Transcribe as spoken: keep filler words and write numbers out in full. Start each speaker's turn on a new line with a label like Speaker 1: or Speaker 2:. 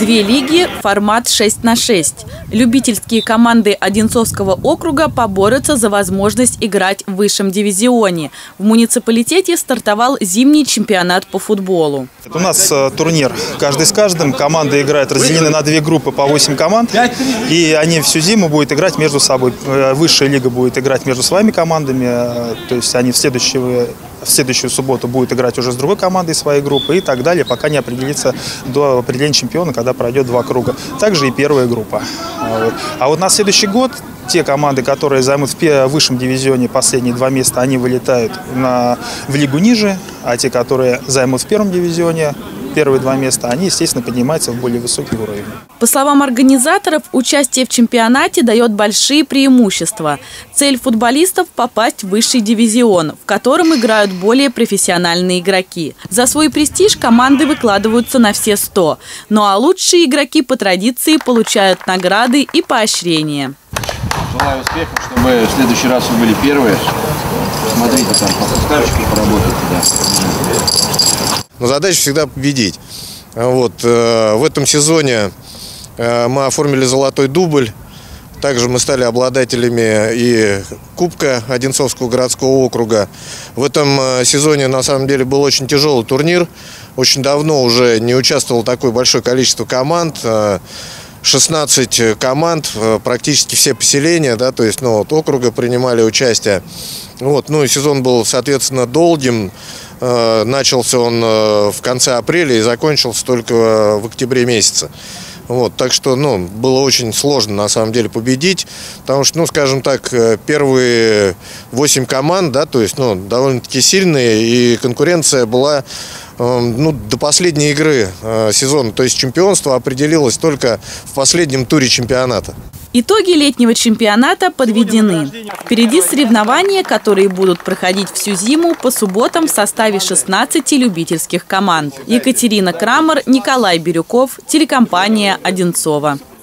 Speaker 1: Две лиги, формат шесть на шесть. Любительские команды Одинцовского округа поборются за возможность играть в высшем дивизионе. В муниципалитете стартовал зимний чемпионат по футболу.
Speaker 2: У нас э, турнир каждый с каждым. Команды играют разделены на две группы по восемь команд. И они всю зиму будут играть между собой. Высшая лига будет играть между своими командами. Э, то есть они в следующую, в следующую субботу будут играть уже с другой командой своей группы и так далее, пока не определится до определения чемпиона, когда пройдет два круга. Также и первая группа. Вот. А вот на следующий год те команды, которые займут в высшем дивизионе последние два места, они вылетают на, в лигу ниже, а те, которые займут в первом дивизионе первые два места, они, естественно, поднимаются в более высокий уровень.
Speaker 1: По словам организаторов, участие в чемпионате дает большие преимущества. Цель футболистов – попасть в высший дивизион, в котором играют более профессиональные игроки. За свой престиж команды выкладываются на все сто. Ну а лучшие игроки по традиции получают награды и поощрения.
Speaker 3: Желаю успехов, чтобы в следующий раз вы были первые. Смотрите, там по составчику поработайте. Да.
Speaker 4: Но задача всегда победить. Вот, э, в этом сезоне э, мы оформили золотой дубль. Также мы стали обладателями и Кубка Одинцовского городского округа. В этом э, сезоне на самом деле был очень тяжелый турнир. Очень давно уже не участвовало такое большое количество команд. Э, шестнадцать команд, э, практически все поселения, да, то есть ну, от округа принимали участие. Вот, ну и сезон был, соответственно, долгим. Начался он в конце апреля и закончился только в октябре месяце. Вот, так что, ну, было очень сложно, на самом деле, победить, потому что, ну, скажем так, первые восемь команд, да, то есть, ну, довольно-таки сильные, и конкуренция была, ну, до последней игры сезона, то есть чемпионство определилось только в последнем туре чемпионата.
Speaker 1: Итоги летнего чемпионата подведены. Впереди соревнования, которые будут проходить всю зиму по субботам в составе шестнадцати любительских команд. Екатерина Крамер, Николай Бирюков, телекомпания «Одинцово».